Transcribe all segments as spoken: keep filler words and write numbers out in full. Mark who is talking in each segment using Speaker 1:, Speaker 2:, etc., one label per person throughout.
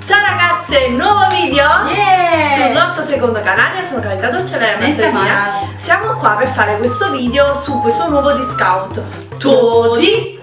Speaker 1: Ciao ragazze, nuovo video
Speaker 2: yeah!
Speaker 1: sul nostro secondo canale. Sono Carità Dolce, lei è Martina. Siamo qua per fare questo video su questo nuovo discount Todi.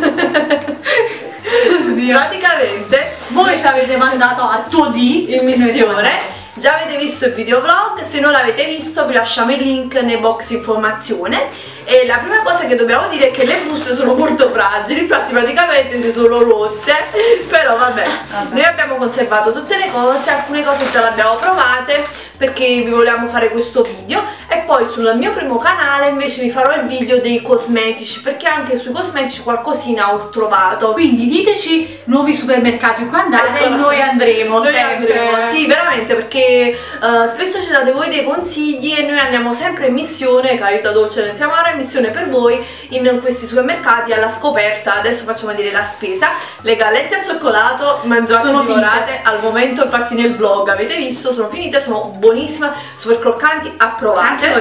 Speaker 1: Praticamente
Speaker 2: voi ci avete mandato a Todi
Speaker 1: in missione. Già avete visto il video vlog, se non l'avete visto vi lasciamo il link nei box informazione. E la prima cosa che dobbiamo dire è che le buste sono molto fragili, infatti praticamente si sono rotte, però vabbè, vabbè. Noi abbiamo conservato tutte le cose, alcune cose già le abbiamo provate perché vi volevamo fare questo video, e poi sul mio primo canale invece vi farò il video dei cosmetici, perché anche sui cosmetici qualcosina ho trovato.
Speaker 2: Quindi diteci nuovi supermercati qua andare, ecco, e noi andremo
Speaker 1: noi
Speaker 2: sempre
Speaker 1: andremo, sì, veramente, perché uh, spesso ci date voi dei consigli e noi andiamo sempre in missione, Carità Dolce, ne siamo in missione per voi in questi supermercati alla scoperta. Adesso facciamo vedere la spesa. Le gallette al cioccolato mangiate,
Speaker 2: sono
Speaker 1: divorate
Speaker 2: finite.
Speaker 1: Al momento, infatti nel vlog avete visto, sono finite, sono buonissime, super croccanti, approvate.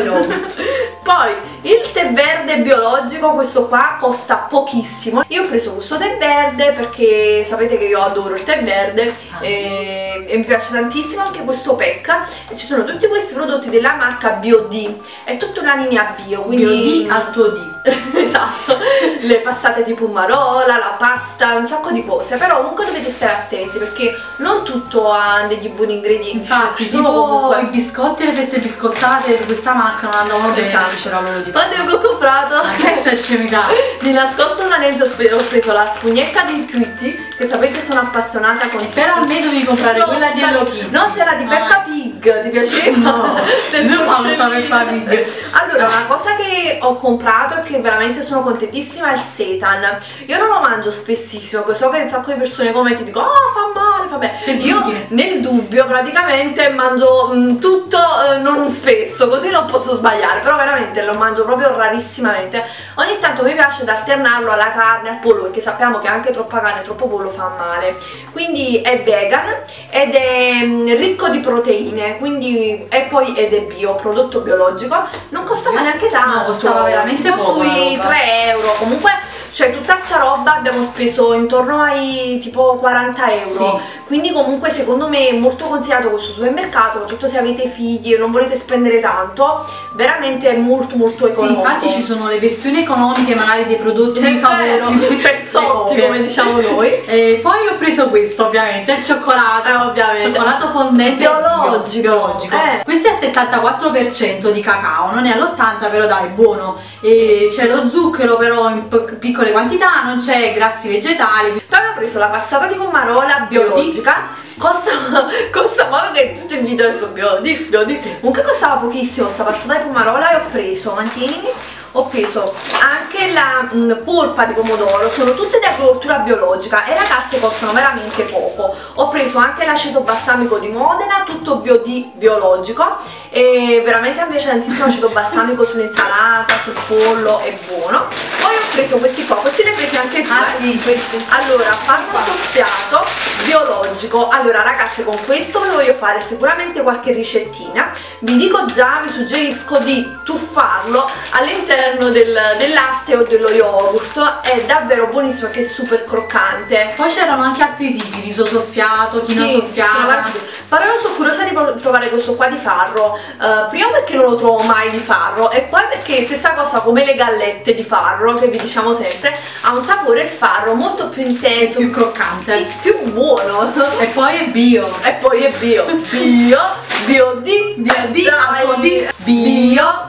Speaker 1: Poi il tè verde biologico, questo qua costa pochissimo. Io ho preso questo tè verde perché sapete che io adoro il tè verde, ah. e, e mi piace tantissimo anche questo pack, e ci sono tutti questi prodotti della marca BioD, è tutta una linea bio, quindi
Speaker 2: BioD al tuo D.
Speaker 1: Esatto, le passate di pomarola, la pasta, un sacco di cose, però comunque dovete stare attenti perché non tutto ha degli buoni ingredienti.
Speaker 2: Infatti, tipo comunque i biscotti e le fette biscottate di questa marca non andavano bene, c'era loro di
Speaker 1: quando io ho comprato,
Speaker 2: ah, questa è scemità. Di
Speaker 1: nascosto una lente ho preso la spugnetta di Tweety, che sapete sono appassionata con,
Speaker 2: però a me dovevi comprare no, quella di Hello Kitty.
Speaker 1: No, c'era di Peppa ah. Pig, ti piaceva?
Speaker 2: No, non Peppa Pig.
Speaker 1: Allora, una cosa che ho comprato e che veramente sono contentissima è il seitan. Io non lo mangio spessissimo, perché so che un sacco di persone come ti dicono oh fa male, vabbè. Io nel dubbio praticamente mangio mh, tutto, eh, non spesso, così non posso sbagliare, però veramente lo mangio proprio rarissimamente. Ogni tanto mi piace da alternarlo alla carne, al pollo, perché sappiamo che anche troppa carne e troppo pollo fa male. Quindi è vegan ed è mh, ricco di proteine, quindi e poi ed è bio, prodotto biologico. Non costava neanche tanto,
Speaker 2: no, costava veramente poco,
Speaker 1: sui tre euro. Comunque, cioè tutta sta roba abbiamo speso intorno ai tipo quaranta euro, sì. Quindi comunque secondo me è molto consigliato questo supermercato, soprattutto se avete figli e non volete spendere tanto, veramente è molto molto economico.
Speaker 2: Sì, infatti ci sono le versioni economiche magari dei prodotti
Speaker 1: è
Speaker 2: famosi,
Speaker 1: pezzotti come diciamo noi.
Speaker 2: E poi ho preso questo ovviamente, il cioccolato,
Speaker 1: eh, ovviamente.
Speaker 2: Cioccolato fondente
Speaker 1: biologico,
Speaker 2: biologico.
Speaker 1: Eh.
Speaker 2: Questo è al settantaquattro per cento di cacao, non è all'ottanta, però dai, è buono. E c'è lo zucchero però in piccole quantità, non c'è grassi vegetali.
Speaker 1: Poi ho preso la passata di pomarola biologica, costa, costa ma che tutto il video adesso biologico, biologico. Comunque costava pochissimo sta passata di pomarola, e ho preso, mantienimi, ho preso anche la mh, polpa di pomodoro, sono tutte di agricoltura biologica e ragazze costano veramente poco. Ho preso anche l'aceto balsamico di Modena, tutto BioD biologico, e veramente mi piace tantissimo l'aceto balsamico sull'insalata, sul pollo, è buono. Poi ho preso questi qua, questi li ho presi anche tu,
Speaker 2: ah,
Speaker 1: eh?
Speaker 2: sì, questi.
Speaker 1: Allora, farro soffiato biologico. Allora ragazze, con questo vi voglio fare sicuramente qualche ricettina. Vi dico già, vi suggerisco di tuffarlo all'interno del, del latte o dello yogurt, è davvero buonissimo, che è super croccante.
Speaker 2: Poi c'erano anche altri tipi, riso soffiato, quinoa
Speaker 1: sì,
Speaker 2: soffiata.
Speaker 1: Però io sono curiosa di provare questo qua di farro, uh, prima perché non lo trovo mai di farro, e poi perché stessa cosa come le gallette di farro, che vi diciamo sempre, ha un sapore il farro molto più intenso,
Speaker 2: più croccante,
Speaker 1: sì, più buono,
Speaker 2: e poi è bio,
Speaker 1: e poi è bio, bio, BioD,
Speaker 2: BioD al tuo D,
Speaker 1: bio,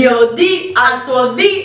Speaker 1: BioD al tuo D.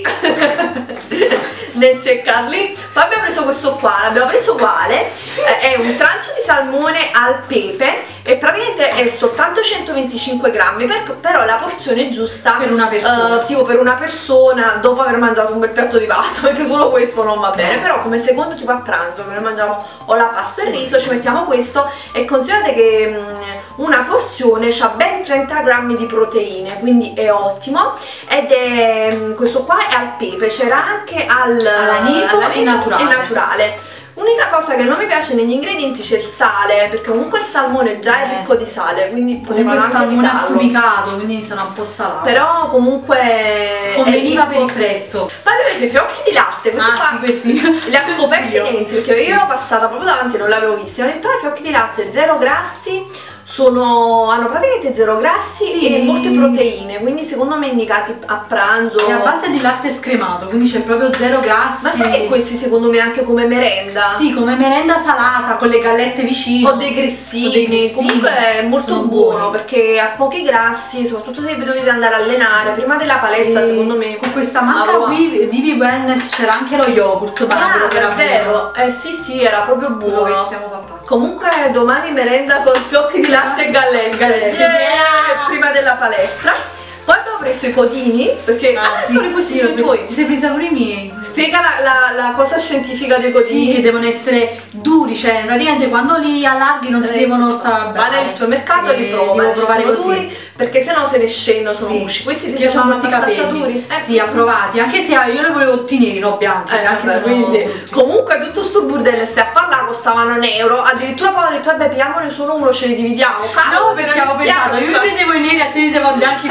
Speaker 1: Nancy e Carly. Poi abbiamo preso questo qua, l'abbiamo preso uguale, sì. È un trancio di salmone al pepe e praticamente è soltanto centoventicinque grammi, per, però è la porzione giusta
Speaker 2: per una persona,
Speaker 1: uh, tipo per una persona dopo aver mangiato un bel piatto di pasta, perché solo questo non va bene, però come secondo tipo a pranzo, che noi mangiamo o la pasta e il riso, ci mettiamo questo, e considerate che um, una porzione ha ben trenta grammi di proteine, quindi è ottimo, ed è, um, questo qua è al pepe, c'era anche al
Speaker 2: all'aneto e naturale.
Speaker 1: e naturale. Unica cosa che non mi piace negli ingredienti c'è il sale, perché comunque il salmone già è ricco di sale, quindi potevano anche
Speaker 2: evitarlo. Il salmone affumicato, quindi sarà un po' salato.
Speaker 1: Però comunque
Speaker 2: conveniva per il prezzo.
Speaker 1: Fate questi fiocchi di latte, questi
Speaker 2: ah,
Speaker 1: qua
Speaker 2: sì, questi
Speaker 1: li ha scoperti Nenzi, perché io ero passata proprio davanti e non l'avevo visti. Ho detto, ah, fiocchi di latte zero grassi. Sono, hanno praticamente zero grassi sì. e molte proteine, quindi secondo me indicati a pranzo.
Speaker 2: È a base di latte scremato, quindi c'è proprio zero grassi.
Speaker 1: Ma sai che questi secondo me anche come merenda?
Speaker 2: Sì, come merenda salata, con le gallette vicino.
Speaker 1: O dei grissini, o dei grissini. Comunque è molto sono buono buoni. Perché ha pochi grassi, soprattutto se vi dovete andare a allenare, prima della palestra e secondo me.
Speaker 2: Con questa manca Vivi, Vivi Wellness c'era anche lo yogurt, ma
Speaker 1: ah, era vero. Eh sì sì, era proprio buono.
Speaker 2: Che ci siamo fatta.
Speaker 1: Comunque domani merenda con fiocchi di latte e gallette, gallette. Yeah. Yeah. Prima della palestra. Poi abbiamo preso i codini, perché
Speaker 2: ah,
Speaker 1: ah,
Speaker 2: sì,
Speaker 1: questi
Speaker 2: sì,
Speaker 1: sono i tuoi.
Speaker 2: Ti sei presa pure i miei.
Speaker 1: Spiega la, la, la cosa scientifica dei codini.
Speaker 2: Sì, che devono essere duri, cioè praticamente quando li allarghi non eh, si devono stare
Speaker 1: bene. Va nel supermercato e li prova, devo provare così. Duri, perché sennò se ne scendono, sono
Speaker 2: sì.
Speaker 1: usci. Questi
Speaker 2: ti sono molti capelli
Speaker 1: duri?
Speaker 2: Eh. Sì, approvati, anche se io le volevo tutti neri, no bianchi.
Speaker 1: Eh,
Speaker 2: anche
Speaker 1: vabbè, quindi tutti. Comunque tutto sto burdello stai a parlare costavano un euro. Addirittura poi ho detto vabbè pigliamone solo uno, ce li dividiamo.
Speaker 2: Cavolo, no, perché avevo pensato, io mi vedevo i neri a te li devo bianchi.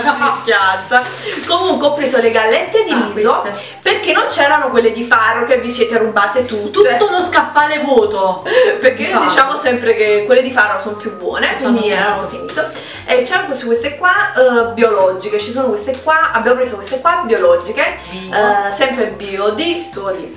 Speaker 1: Comunque ho preso le gallette di
Speaker 2: ah,
Speaker 1: riso perché non c'erano quelle di farro che vi siete rubate tutte.
Speaker 2: Tutto lo scaffale vuoto.
Speaker 1: Perché io diciamo sempre che quelle di farro sono più buone, quindi erano finito. E c'erano queste qua uh, biologiche, ci sono queste qua, abbiamo preso queste qua biologiche, uh, sempre bio di, di,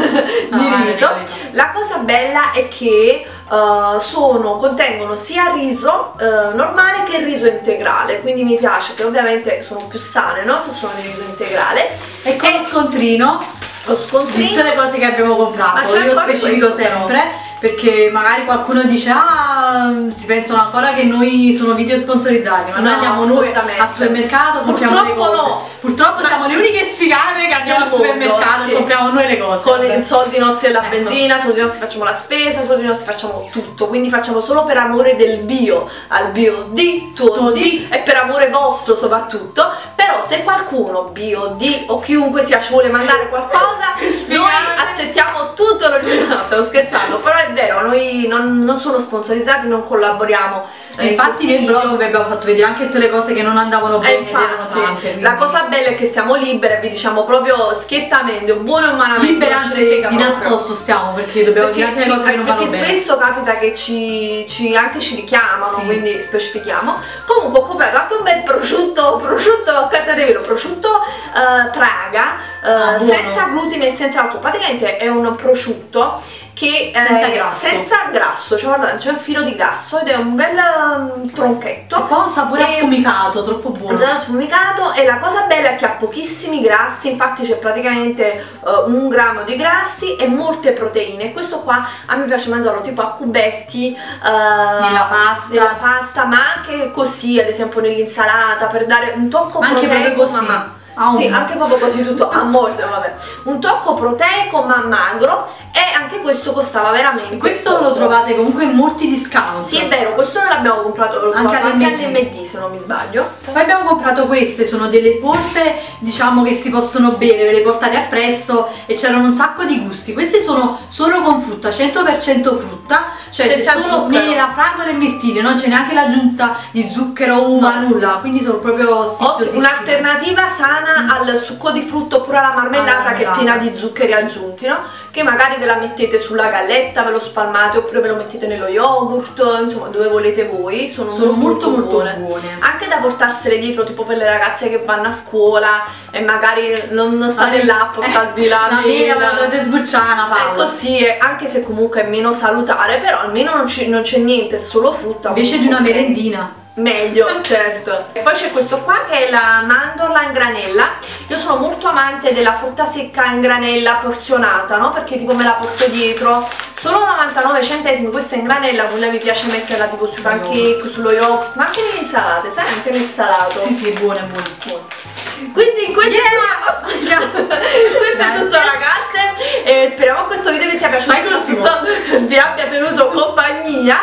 Speaker 1: di ah, riso. La cosa bella è che Uh, sono, contengono sia riso uh, normale che il riso integrale, quindi mi piace che ovviamente sono più sane, no? Se sono di riso integrale.
Speaker 2: E con e lo scontrino,
Speaker 1: lo scontrino,
Speaker 2: tutte le cose che abbiamo comprato, io specifico sempre, no? Perché magari qualcuno dice ah si pensano ancora che noi sono video sponsorizzati, ma no, noi andiamo noi al supermercato, compriamo le cose. No. Purtroppo ma siamo le uniche sfigate che andiamo al supermercato sì. e compriamo noi le cose.
Speaker 1: Con i soldi nostri della ecco. benzina, soldi nostri facciamo la spesa, soldi nostri facciamo tutto, quindi facciamo solo per amore del bio, al bio di, tuo, tuo di, di e per amore vostro soprattutto. Però se qualcuno bio di o chiunque sia ci vuole mandare qualcosa, noi accettiamo tutto l'originale, stavo scherzando, però è vero, noi non, non sono sponsorizzati, non collaboriamo.
Speaker 2: E infatti nel blog vi abbiamo fatto vedere anche tutte le cose che non andavano bene, infatti, erano tante, quindi.
Speaker 1: La cosa bella è che siamo libere, vi diciamo proprio schiettamente, buono o malamente.
Speaker 2: Libere anzi di nascosto stiamo, perché dobbiamo perché dire anche le cose che non vanno bene.
Speaker 1: Perché spesso capita che ci, ci anche ci richiamano, sì. quindi specifichiamo. Comunque ho comprato anche un bel prosciutto, prosciutto, cattatevelo, prosciutto uh, Praga, uh, ah, senza glutine e senza altro. Praticamente è un prosciutto che
Speaker 2: senza
Speaker 1: eh,
Speaker 2: grasso,
Speaker 1: senza grasso, cioè guardate c'è un filo di grasso ed è un bel um, tronchetto
Speaker 2: e poi un sapore e affumicato, troppo buono,
Speaker 1: affumicato. E la cosa bella è che ha pochissimi grassi, infatti c'è praticamente uh, un grammo di grassi e molte proteine. Questo qua a me piace mangiarlo tipo a cubetti uh,
Speaker 2: nella pasta,
Speaker 1: nella pasta, ma anche così, ad esempio nell'insalata, per dare un tocco
Speaker 2: ma anche
Speaker 1: proteico,
Speaker 2: proprio così.
Speaker 1: Ma
Speaker 2: Ah,
Speaker 1: sì, anche proprio così tutto a morse, vabbè. Un tocco proteico ma magro, e anche questo costava veramente.
Speaker 2: Questo
Speaker 1: poco.
Speaker 2: Lo trovate comunque in molti discount.
Speaker 1: Sì, è vero, questo non l'abbiamo comprato anche all'M D se non mi sbaglio.
Speaker 2: Poi abbiamo comprato queste, sono delle polpe, diciamo che si possono bere, ve le portate appresso e c'erano un sacco di gusti. Queste sono solo con frutta, cento per cento frutta, cioè c'è solo mela, fragola e mirtillo, non c'è neanche l'aggiunta di zucchero, uva, no. nulla, quindi sono proprio sfiziosissime.
Speaker 1: Un'alternativa sana al succo di frutta oppure alla marmellata, ah, che è piena di zuccheri aggiunti, no? Che magari ve la mettete sulla galletta, ve lo spalmate oppure ve lo mettete nello yogurt, insomma dove volete voi. Sono,
Speaker 2: sono molto molto, molto
Speaker 1: buone.
Speaker 2: buone,
Speaker 1: anche da portarsele dietro, tipo per le ragazze che vanno a scuola e magari non, non state ah, là a portarvi eh, la
Speaker 2: mela, la dovete sbucciare una palla.
Speaker 1: Ecco sì, anche se comunque è meno salutare, però almeno non c'è niente, è solo frutta
Speaker 2: invece di una merendina.
Speaker 1: Meglio, certo. E poi c'è questo qua che è la mandorla in granella. Io sono molto amante della frutta secca in granella porzionata, no? Perché tipo me la porto dietro. Solo novantanove centesimi, questa è in granella, quella mi piace metterla tipo sui pancake, sullo yogurt, ma anche nelle insalate, sai? Anche nel salato.
Speaker 2: Sì, sì, buone, buone, buone.
Speaker 1: Quindi questo, yeah! oh, scusa. questo è tutto ragazze, e speriamo che questo video vi sia piaciuto, vi abbia tenuto compagnia, e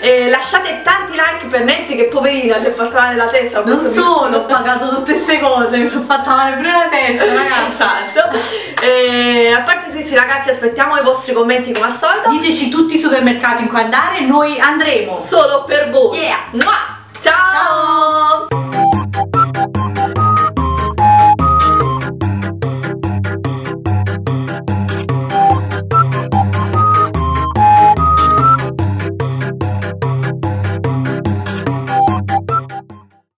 Speaker 1: eh, lasciate tanti like per Nancy che poverina si è fatta male la testa.
Speaker 2: Non solo ho pagato tutte queste cose, mi sono fatta male pure la testa, ragazzi.
Speaker 1: Esatto. E a parte questi ragazzi aspettiamo i vostri commenti come al solito.
Speaker 2: Diteci tutti i supermercati in cui andare, noi andremo
Speaker 1: solo per voi.
Speaker 2: Yeah.
Speaker 1: Ciao. Ciao.